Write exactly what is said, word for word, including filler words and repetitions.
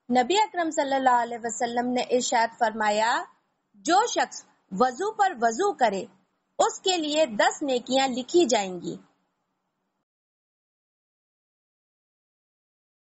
नबी अकरम सल्लल्लाहु अलैहि वसल्लम ने इरशाद फरमाया, जो शख्स वजू पर वजू करे उसके लिए दस नेकियां लिखी जाएंगी।